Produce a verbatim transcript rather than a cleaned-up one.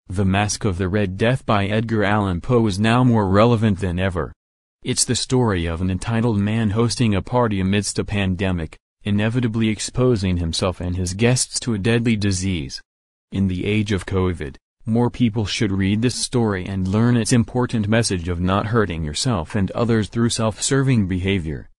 The Masque of the Red Death by Edgar Allan Poe is now more relevant than ever. It's the story of an entitled man hosting a party amidst a pandemic, inevitably exposing himself and his guests to a deadly disease. In the age of COVID, more people should read this story and learn its important message of not hurting yourself and others through self-serving behavior.